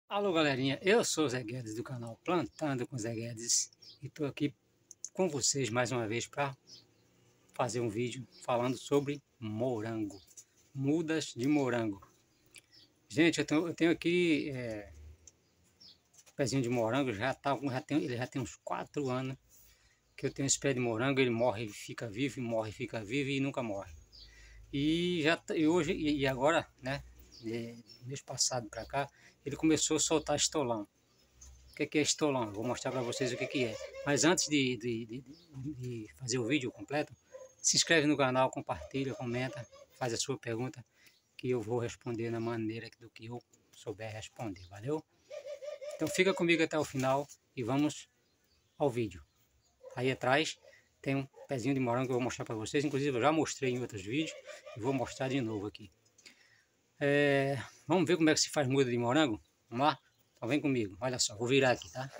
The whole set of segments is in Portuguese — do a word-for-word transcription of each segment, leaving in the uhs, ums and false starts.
Alô galerinha, eu sou o Zé Guedes do canal Plantando com Zé Guedes e estou aqui com vocês mais uma vez para fazer um vídeo falando sobre morango, mudas de morango. Gente, eu tenho, eu tenho aqui é, um pezinho de morango, já tá, já tem, ele já tem uns quatro anos que eu tenho esse pé de morango. Ele morre e fica vivo, e morre e fica vivo e nunca morre. E, já, e hoje, e agora, né, de, mês passado para cá, ele começou a soltar estolão. O que é estolão? Vou mostrar para vocês o que, que é. Mas antes de, de, de, de fazer o vídeo completo, se inscreve no canal, compartilha, comenta, faz a sua pergunta, que eu vou responder na maneira do que eu souber responder, valeu? Então fica comigo até o final e vamos ao vídeo. Aí atrás tem um pezinho de morango que eu vou mostrar para vocês, inclusive eu já mostrei em outros vídeos e vou mostrar de novo aqui. É, vamos ver como é que se faz muda de morango? Vamos lá? Então vem comigo, olha só, vou virar aqui, tá?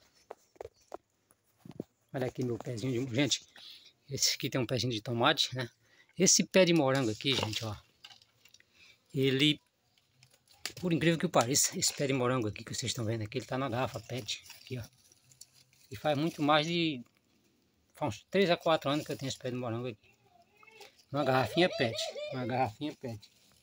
Olha aqui meu pezinho de... Gente, esse aqui tem um pezinho de tomate, né? Esse pé de morango aqui, gente, ó. Ele, por incrível que pareça, esse pé de morango aqui que vocês estão vendo aqui, ele tá na garrafa pet, aqui, ó. E faz muito mais de... Faz uns três a quatro anos que eu tenho esse pé de morango aqui. Uma garrafinha pet, uma garrafinha pet.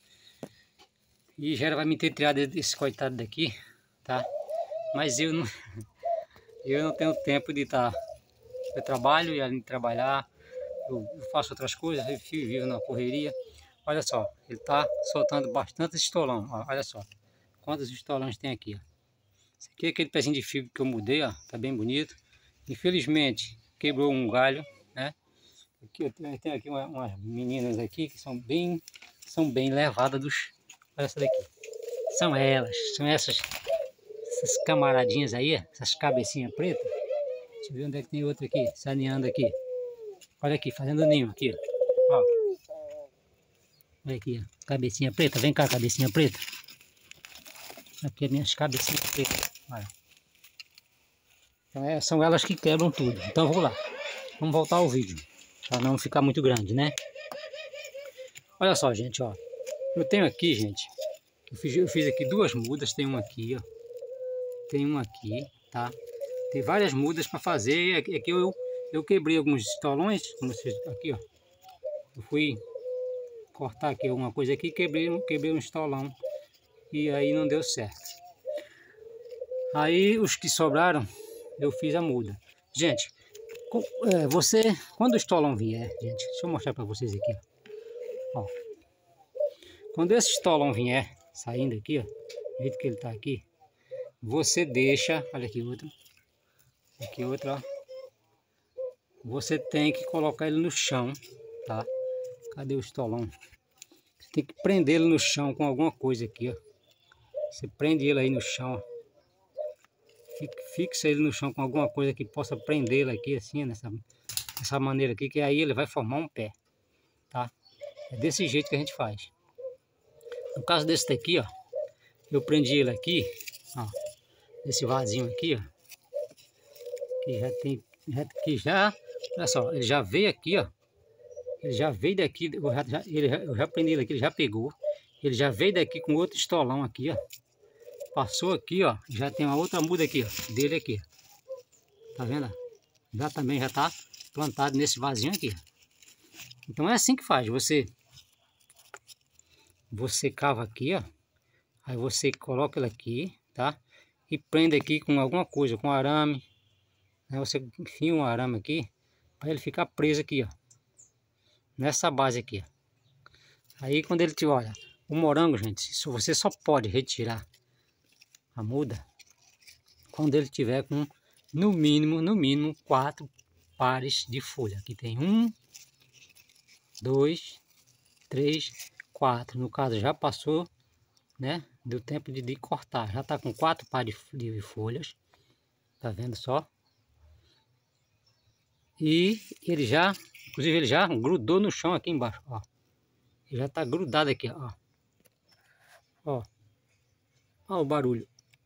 E já vai me ter tirado esse coitado daqui, tá? Mas eu não, eu não tenho tempo de estar... Tá, eu trabalho e além de trabalhar, eu faço outras coisas, eu vivo na correria. Olha só, ele tá soltando bastante estolão, ó, olha só. Quantos estolões tem aqui, ó. Esse aqui é aquele pezinho de figo que eu mudei, ó, tá bem bonito. Infelizmente, quebrou um galho, né? Aqui eu tenho, eu tenho aqui uma, umas meninas aqui que são bem, são bem levadas dos... Olha essa daqui. São elas, são essas, essas camaradinhas aí, essas cabecinhas pretas. Deixa eu ver onde é que tem outra aqui, saneando aqui. Olha aqui, fazendo ninho aqui, ó. Olha aqui, ó, cabecinha preta, vem cá, cabecinha preta. Aqui as minhas cabecinhas pretas, olha. Então é, são elas que quebram tudo. Então vamos lá, vamos voltar ao vídeo, para não ficar muito grande, né? Olha só, gente, ó. Eu tenho aqui, gente, eu fiz, eu fiz aqui duas mudas, tem uma aqui, ó. Tem uma aqui, tá? Tem várias mudas para fazer. Aqui, aqui eu, eu quebrei alguns estolões, como vocês, aqui, ó. Eu fui cortar aqui alguma coisa aqui, quebrei, quebrei um estolão e aí não deu certo. Aí os que sobraram, eu fiz a muda. Gente, é, você, quando o estolão vier, gente, deixa eu mostrar para vocês aqui, ó. Ó. Quando esse estolão vier, saindo aqui, ó, do jeito que ele tá aqui, você deixa, olha aqui outro, aqui outro, ó. Você tem que colocar ele no chão, tá? Cadê o estolão? Você tem que prender ele no chão com alguma coisa aqui, ó. Você prende ele aí no chão, ó. Fixa ele no chão com alguma coisa que possa prender ele aqui, assim, nessa, dessa maneira aqui, que aí ele vai formar um pé, tá? É desse jeito que a gente faz. No caso desse daqui, ó, eu prendi ele aqui, ó, nesse vasinho aqui, ó, que já tem, já, que já, olha só, ele já veio aqui, ó, ele já veio daqui, eu já, já, ele, eu já prendi ele aqui, ele já pegou, ele já veio daqui com outro estolão aqui, ó, passou aqui, ó, já tem uma outra muda aqui, ó, dele aqui, tá vendo? Já também já tá plantado nesse vasinho aqui. Então é assim que faz, você você cava aqui, ó, aí você coloca ele aqui, tá? E prende aqui com alguma coisa, com arame, né? Você enfia um arame aqui para ele ficar preso aqui, ó, nessa base aqui, ó. Aí quando ele te olha, o morango, gente, isso você só pode retirar a muda quando ele tiver com no mínimo, no mínimo quatro pares de folha. Aqui tem um, dois, três, quatro. No caso já passou, né? Deu tempo de, de cortar. Já tá com quatro pares de, de folhas. Tá vendo só? E ele já, inclusive ele já grudou no chão aqui embaixo, ó. Ele já tá grudado aqui, ó. Ó. Ó o barulho.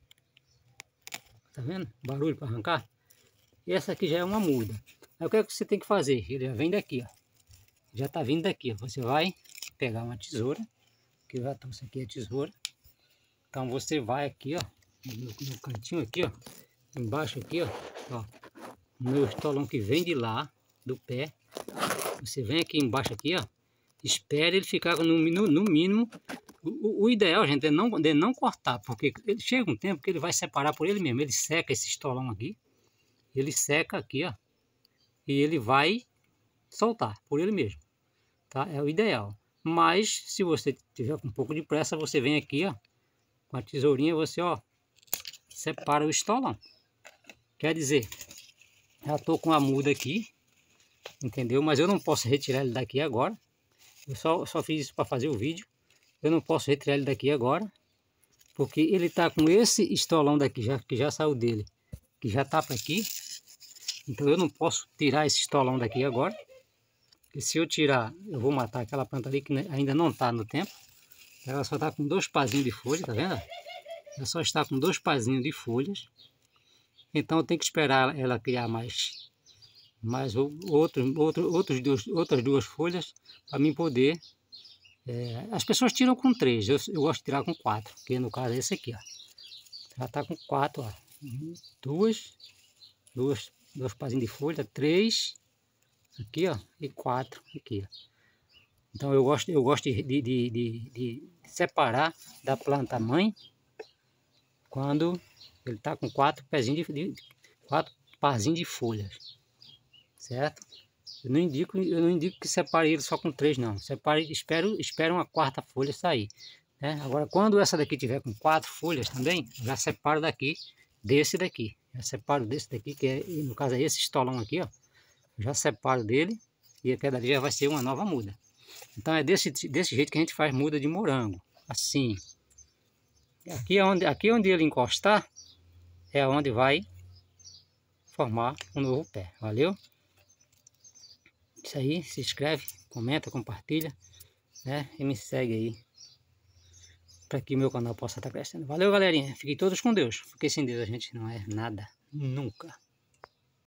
Tá vendo? Barulho para arrancar. E essa aqui já é uma muda. Aí o que é que você tem que fazer? Ele já vem daqui, ó. Já tá vindo daqui, ó. Você vai pegar uma tesoura, que eu já trouxe aqui a tesoura. Então você vai aqui, ó, no, no cantinho aqui, ó, embaixo aqui, ó, ó, o meu estolão que vem de lá, do pé, você vem aqui embaixo aqui, ó, espere ele ficar no, no, no mínimo, o, o ideal, gente, é não, é não cortar, porque ele chega um tempo que ele vai separar por ele mesmo, ele seca esse estolão aqui, ele seca aqui, ó, e ele vai soltar por ele mesmo, tá? É o ideal. Mas se você tiver com um pouco de pressa, você vem aqui, ó, com a tesourinha, você, ó, separa o estolão. Quer dizer, já tô com a muda aqui, entendeu? Mas eu não posso retirar ele daqui agora. Eu só, só fiz isso para fazer o vídeo. Eu não posso retirar ele daqui agora, porque ele tá com esse estolão daqui, já, que já saiu dele, que já tá para aqui. Então eu não posso tirar esse estolão daqui agora. E se eu tirar, eu vou matar aquela planta ali que ainda não está no tempo. Ela só está com dois pazinhos de folha, tá vendo? Ela só está com dois pazinhos de folhas. Então eu tenho que esperar ela criar mais, mais outro, outro, outros dois, outras duas folhas para mim poder. É, as pessoas tiram com três, eu, eu gosto de tirar com quatro, que no caso é esse aqui, ó. Ela está com quatro, ó. Duas, duas, dois pazinhos de folha, três. Aqui, ó, e quatro aqui, ó. Então eu gosto, eu gosto de, de, de, de separar da planta mãe quando ele tá com quatro pezinhos de, de quatro parzinhos de folhas, certo? Eu não indico, eu não indico que separe ele só com três, não. Separe, espero, espero uma quarta folha sair, né? Agora, quando essa daqui tiver com quatro folhas também, já separo daqui desse daqui. Já separo desse daqui, que é, no caso é esse estolão aqui, ó. Já separo dele e a pedra já vai ser uma nova muda. Então é desse, desse jeito que a gente faz muda de morango, assim. Aqui é onde, aqui onde ele encostar é onde vai formar um novo pé. Valeu? Isso aí, se inscreve, comenta, compartilha, né? E me segue aí, para que meu canal possa estar crescendo. Valeu, galerinha. Fiquem todos com Deus, porque sem Deus a gente não é nada, nunca.